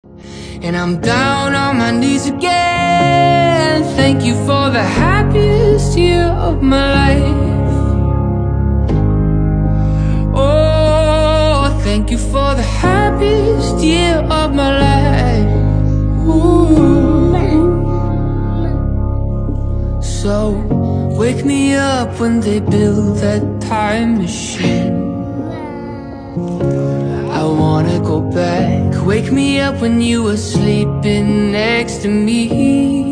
And I'm down on my knees again. Thank you for the happiest year of my life. Oh, thank you for the happiest year of my life. Ooh. So wake me up when they build that time machine. I wanna go back. Wake me up when you were sleeping next to me.